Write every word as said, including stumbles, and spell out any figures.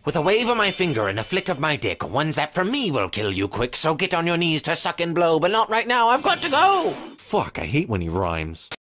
With a wave of my finger and a flick of my dick, one zap from me will kill you quick, so get on your knees to suck and blow, but not right now, I've got to go! Fuck, I hate when he rhymes.